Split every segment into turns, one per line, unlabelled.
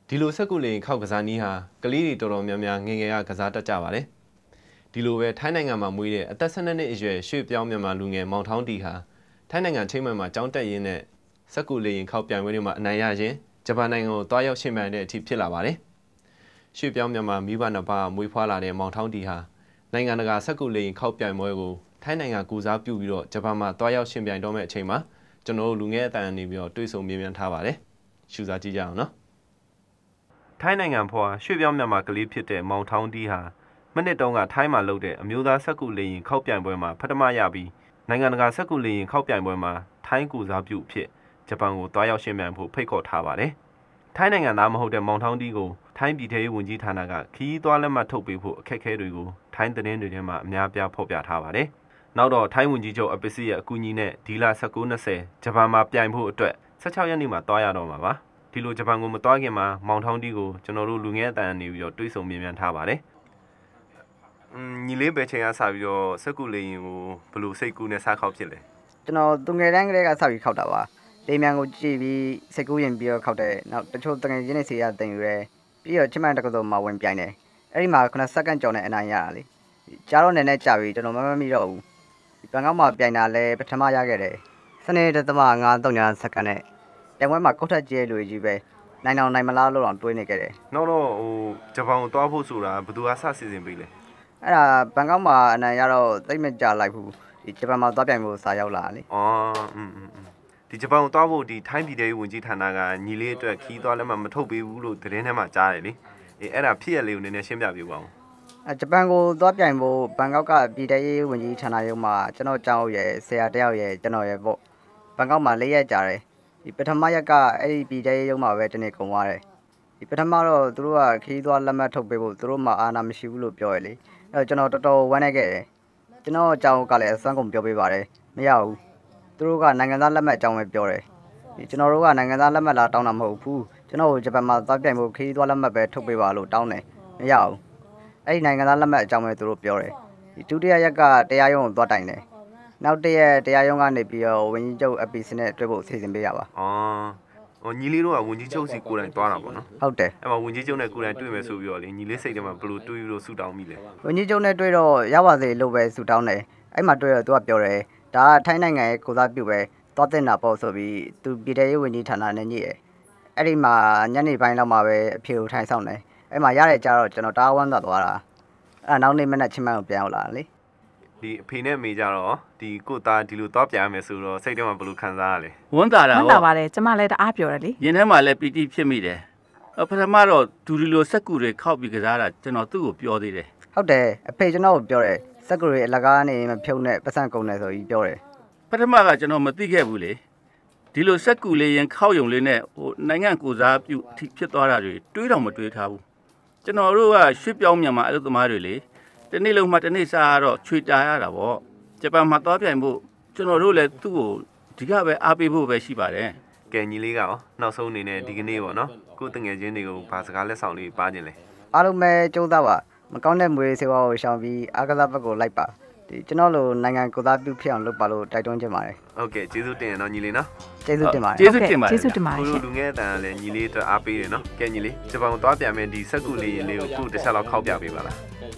ဒီလိုစက်ကူလေခောက်ကစားနည်းဟာကလေးတွေတော်တော်များများငယ်ငယ်ကကစားတတ်ကြပါတယ်ဒီလိုပဲထိုင်းနိုင်ငံမှာမွေးတဲ့အသက်12နှစ်အရွယ်ရွှေ့ပြောင်းမြန်မာလူငယ်မောင်ထောင်းတီဟာထိုင်းနိုင်ငံချင်းမိုင်မှာကျောင်းတက်ရင်းနဲ့စက်ကူလေခောက်ပြိုင်ပွဲတွေမှာအနိုင်ရရင်ဂျပန်နိုင်ငံကိုတွားရောက်ရှင်ပြိုင်တဲ့အထိဖြစ်လာပါတယ်ရွှေ့ပြောင်းမြန်မာမိဘနှစ်ပါးမွေးဖွားလာတဲ့မောင်ထောင်းတီဟာနိုင်ငံတကာစက်ကူလေခောက်ပြိုင်ပွဲကိုထိုင်းနိုင်ငံကူစားပြုပြီးတော့ဂျပန်မှာတွားရောက်ရှင်ပြိုင်တော့မယ့်အချိန်မှာကျွန်တော်တို့လူငယ်အတန်းနေပြီးတော့တွေ့ဆုံမြင်မြန်ထားပါတယ်ရှုစားကြည့်ကြအောင်နော်ထိုင်းနိုင်ငံဖွာရွှေ့ပြောင်းမြန်မာကလေးဖြစ်တဲ့မောင်ထောင်းတီဟာမိနစ်တုန်းကထိုင်းမှာလုပ်တဲ့အမျိုးသားစက်ကူလေရင်ခောက်ပြိုင်ပွဲမှာပထမရပြီးနိုင်ငံတကာစက်ကူလေရင်ခောက်ပြိုင်ပွဲမှာထိုင်းကူစားပြုဖြစ်ဂျပန်ကိုတွားရောက်ရှင်ပြိုင်ဖို့ဖိတ်ခေါ်ထားပါတယ်ထိုင်းနိုင်ငံသားမဟုတ်တဲ့မောင်ထောင်းတီကိုထိုင်းပြည်ထောင်ဝန်ကြီးဌာနကခီးသွားလက်မှတ်ထုတ်ပေးဖို့အခက်အခဲတွေကိုထိုင်းသတင်းတွေထဲမှာအများပြားဖော်ပြထားပါတယ်နောက်တော့ထိုင်းဝန်ကြီးချုပ်အပစ်စီရဲ့အကူအညီနဲ့ဒီလ19-20ဂျပန်မှာပြိုင်ဖို့အတွက်16ရက်နေ့မှာတွားရတော့မှာပါဒီလိုဂျပန်ကိုမတွားခင်မှာမောင်ထောင်းတီကိုကျွန်တော်တို့လူငယ်အတန်းနေပြီးတော့တွေးဆုံမြင်မြန်ထားပါတယ်ညီလေးပဲချိန်ကစပြီးတော့စက်ကူလေရင်ကိုဘယ်လိုစိတ်ကူးနဲ့စားခောက်ဖြစ်လဲ
ကျွန်တော်သူငယ်တန်းကလေးကစပြီးခောက်တာပါလေမြန်ကိုကြည့်ပြီးစိတ်ကူးရင်ပြီးတော့ခောက်တယ်နောက်တချို့တငယ်ချင်းတွေစီရတင်ယူရဲပြီးတော့ချစ်မှန်တက္ကသိုလ်မှာဝင်ပြိုင်တယ်အဲ့ဒီမှာ9စက္ကန့်ကျော်နဲ့အနိုင်ရတာလေကြားတော့နည်းနည်းကြာပြီကျွန်တော်မမိတော့ဘူးဘန်ကောက်မှာပြိုင်တာလဲပထမရခဲ့တယ်12.5 စက္ကန့်နဲ့ပြိုင်ပွဲမှာကောက်ထက်ကျဲလူကြီးပဲနိုင်အောင်နိုင်မလားလို့တော့တွေးနေခဲ့တယ်
နောက်တော့ဂျပန်ကိုတွားဖို့ဆိုတာဘယ်သူကစစီစဉ်ပေးလဲ
အဲ့ဒါဘန်ကောက်မှာအနိုင်ရတော့တိတ်မကြလိုက်ဘူးဒီဂျပန်မှာတွားပြိုင်ဖို့စာရောက်လာလေ
ဒီဂျပန်ကိုတွားဖို့ဒီထိုင်းပြည်ထောင်ဝန်ကြီးဌာနကညီလေးအတွက်ခီးသွားလက်မှမထုတ်ပေးဘူးလို့သတင်းထဲမှာကြားတယ်လေအဲ့ဒါဖြစ်ရလေးကိုနည်းနည်းရှင်းပြပြပါဦး
ဂျပန်ကိုတွားပြိုင်ဖို့ဘန်ကောက်ကပြည်ထောင်ဝန်ကြီးဌာနရုံးမှာကျွန်တော်ကြောင်းရဲ့ဆရာတယောက်ရဲ့ကျွန်တော်ရဲ့ပေါ့ဘန်ကောက်မှာ4ရက်ကြာတယ်ဒီပထမရက်ကအဲ့ဒီပြည်ထောင်ရုံးမှာပဲတနေ့ကုန်သွားတယ်ဒီပထမတော့သူတို့ကခီးသွားလက်မှတ်ထုတ်ပေးဖို့သူတို့မှအာဏာမရှိဘူးလို့ပြောရလေအဲ့တော့ကျွန်တော်တော်တော်ဝမ်းနေခဲ့တယ်ကျွန်တော်အကြောင်းကလည်းအစွမ်းကုန်ပြောပေးပါတယ်မရဘူးသူတို့ကနိုင်ငံသားလက်မှတ်အကြောင်းပဲပြောတယ်ဒီကျွန်တော်တို့ကနိုင်ငံသားလက်မှတ်လာတောင်းတာမဟုတ်ဘူးကျွန်တော်ကိုဂျပန်မှာသွားပြိုင်ဖို့ခီးသွားလက်မှတ်ပဲထုတ်ပေးပါလို့တောင်းတယ်မရဘူးအဲ့ဒီနိုင်ငံသားလက်မှတ်အကြောင်းပဲသူတို့ပြောတယ်ဒီဒုတိယရက်ကတရားရုံးကိုသွားတိုင်တယ်နောက်တစ်ရက်တရားရုံးကနေပြီးတော့ဝန်ကြီးချုပ်အပီစနဲ့တွေ့ဖို့စီစဉ်ပေးရပါ
ညီလေးတို့ကဝန်ကြီးချုပ်စီကိုယ်တိုင်တွားတာပေါ့နော်
ဟုတ်တယ်
အဲ့မှာဝန်ကြီးချုပ်နဲ့ကိုယ်တိုင်တွေ့မယ်ဆိုပြီးတော့လေညီလေးစိတ်ထဲမှာဘယ်လိုတွေးလို့ဆူတောင်းမိလဲ
ဝန်ကြီးချုပ်နဲ့တွေ့တော့ရပါစေလို့ပဲဆူတောင်းတယ်အဲ့မှာတွေ့တော့သူကပြောတယ်ဒါကထိုင်းနိုင်ငံရဲ့ကိုစားပြုပဲသွားတင်တာပေါ့ဆိုပြီးသူပြည်ထောင်ဝန်ကြီးဌာနနဲ့ညှိတယ်အဲ့ဒီမှာညနေပိုင်းလောက်မှာပဲအဖြေကိုထိုင်ဆောင်တယ်အဲ့မှာရတဲ့ကြတော့ကျွန်တော်တားဝမ်းသာသွားတာအဲ့နောက်နေ့မနက်ချင်းမှန်ကိုပြန်ရောက်လာလေ
ဒီအဖေနဲ့အမေကြတော့ဒီကိုသားဒီလိုတော့ပြန်ရမယ်ဆိုတော့စိတ်ထဲမှာဘယ်လိုခံစားရလဲ
ဝမ်းသာတာ
ဟုတ်ပါတယ်ကျမလည်းတအားပြောတယ်လေ
ရင်ထဲမှာလည်းပီတိဖြစ်မိတယ်ပထမတော့ဒူဒီလိုစက်ကူတွေခောက်ပြီးကစားတာကျွန်တော်သူ့ကိုပြောသေးတယ်
ဟုတ်တယ်အဖေကျွန်တော်ကိုပြောတယ်စက်ကူတွေအလကားနေမဖြုံနဲ့ပတ်စံကုန်တယ်ဆိုပြီးပြောတယ်
ပထမကကျွန်တော်မသိခဲ့ဘူးလေဒီလိုစက်ကူလေးရင်ခောက်ယုံလေးနဲ့နိုင်ငံကိုစားပြုဖြစ်သွားတာတွေတွေးတော့မတွေးထားဘူးကျွန်တော်တို့ကရွှေ့ပြောင်းမြန်မာအလုပ်သမားတွေလေတနေ့လုံးမှတနေ့စားတော့ချွေတာရတာပေါ့ဂျပန်မှာသွားပြိုင်ဖို့ကျွန်တော်တို့လည်းသူ့ကိုဒီကပဲအားပေးဖို့ပဲရှိပါတယ်
ကဲညီလေးကရောနောက်ဆုံးအနေနဲ့ဒီကနေ့ပေါ့နော်ကိုတငယ်ချင်းတွေကိုဘာစကားလက်ဆောင်လေးပါခြင်းလဲ
အားလုံးပဲကြိုးစားပါမကောင်းတဲ့မွေးစေဝါကိုရှောင်ပြီးအားကစားဘက်ကိုလိုက်ပါဒီကျွန်တော်လိုနိုင်ငံကိုသားပြုဖြစ်အောင်လုပ်ပါလို့တိုက်တွန်းချင်ပါတယ်
ဟုတ်ကဲ့ကျေးဇူးတင်ရနော်ညီလေးနော်
ကျေးဇူးတင်ပါတယ်
ကျေးဇူးတင်ပါတယ်
ကျေးဇူးတင်ပါတယ်
ကိုလူငယ်တန်လည်းညီလေးအတွက်အားပေးတယ်နော်ကဲညီလေးဂျပန်ကိုသွားပြန်မယ်ဒီစက်ကူလေးရင်လေးကိုခုတစ်ချက်လောက်ခောက်ပြပေးပါလား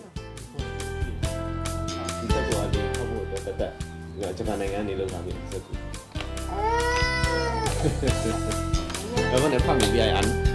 ဒီစက်ကူလေးခောက်ဖို့တက်ဂျပန်နိုင်ငံနေလောက်လာပြီစက်ကူအဲ့ဘာနဲ့ဖတ်မိပြရအောင်